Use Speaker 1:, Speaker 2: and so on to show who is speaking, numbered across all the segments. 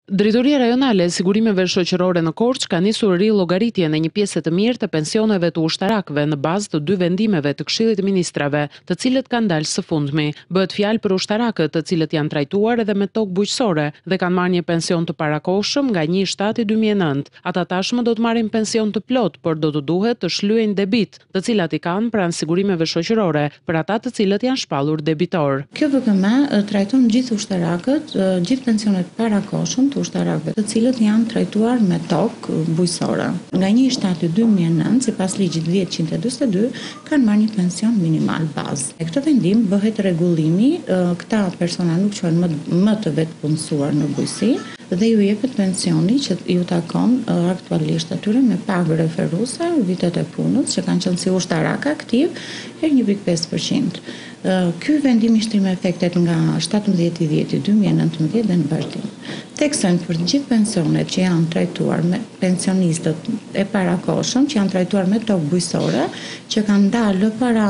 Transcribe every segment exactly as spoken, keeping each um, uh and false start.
Speaker 1: Drejtoria Rajonale e Sigurimeve Shoqërore në Korçë ka nisur rillogaritje në një pjesë të mirë të pensioneve të ushtarakëve në bazë të dy vendimeve të Këshillit të Ministrave, të cilët kanë dalë së fundmi. Bëhet fjalë për ushtarakët të cilët janë trajtuar edhe me tokë bujqësore dhe kanë marrë një pension të parakohshëm nga një shtati dy mijë e nëntë. Ata tashmë do të marrin pension të plot, por do të duhet të shlyejnë debit, të cilat i kanë pranë sigurimeve shoqërore për ata të cilët janë shpallur debitor.
Speaker 2: Kjo V K M trajton gjithë ushtarakët, gjithë pensionet parakohshëm të ushtarakëve, të cilët janë trajtuar me tokë bujqësore. Nga një shtati dy mijë e nëntë, sipas ligjit dhjetë e dyqin e dy, kanë marrë një pension minimal bazë. E këtë vendim bëhet rregullimi, këta persona nuk quhen më, më të vetpunësuar në bujqësi dhe ju jepet pensioni që ju takon aktualisht atyre me pagë referuese vitet e punës që kanë qenë si ushtarak aktiv herë një pikë pesë përqind. Ky vendim ishte me efektet nga shtatëmbëdhjetë i dhjetë dy mijë e nëntëmbëdhjetë dhe në vazhdim. Teksojnë për të gjithë pensionet që janë trajtuar me pensionistët e parakohshëm, që janë trajtuar me tokë bujqësore, që kanë dalë para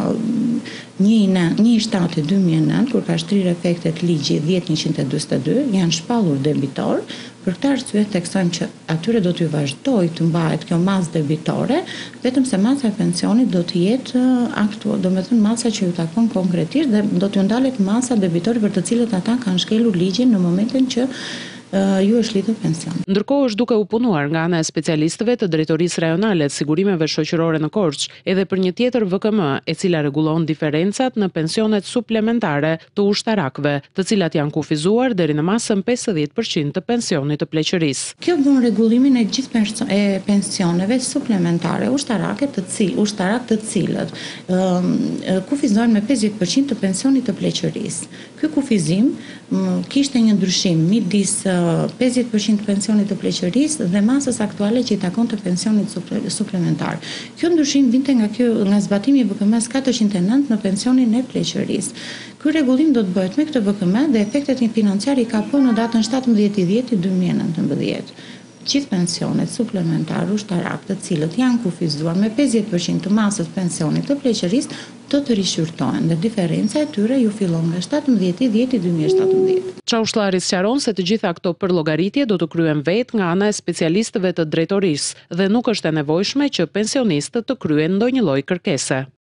Speaker 2: një, një shtati dy mijë e nëntë, kur ka shtrirë efektet ligji dhjetë njëqind e dyqin e dy, janë shpallur debitor. Për këtë arsye teksojmë që atyre do t'ju vazhdojë të mbahet kjo masë debitore, vetëm se masa e pensionit do të jetë aktuar, do të thënë masa që ju takon konkretisht dhe do t'ju ndalet masa debitore për të cilët ata kanë shkelur ligjin në momentin që Uh, ju është lidhur pension.
Speaker 1: Ndërkohë është duke u punuar nga ana e specialistëve të Drejtorisë Rajonale të Sigurimeve Shoqërore në Korçë edhe për një tjetër V K M, e cila rregullon diferencat në pensionet suplementare të ushtarakëve, të cilat janë kufizuar deri në masën pesëdhjetë përqind të pensionit të pleqërisë.
Speaker 2: Kjo bën rregullimin e gjithë e pensioneve suplementare ushtarake të cilë, ushtarak të cilët um, kufizohen me pesëdhjetë përqind të pensionit të pleqërisë. Ky kufizim um, kishte një ndryshim midis pesëdhjetë përqind të pensionit të pleqërisë dhe masës aktuale që i takon të pensionit suplementar. Kjo ndryshim vinte nga kjo nga zbatimi i V K M-s katërqind e nëntë në pensionin e pleqërisë. Ky rregullim do të bëhet me këtë V K M dhe efektet financiare i ka po në datën shtatëmbëdhjetë i dhjetë dy mijë e nëntëmbëdhjetë. Gjithë pensionet suplementar ushtarak të cilët janë kufizuar me pesëdhjetë përqind të masës pensionit të pleqërisë do të rishqyrtohen dhe diferenca e tyre ju fillon nga shtatëmbëdhjetë i dhjetë dy mijë e shtatëmbëdhjetë.
Speaker 1: Çausllari sqaron se të gjitha këto përllogaritje do të kryen vetë nga ana e specialistëve të drejtorisë dhe nuk është e nevojshme që pensionistët të kryejnë ndonjë lloj kërkese.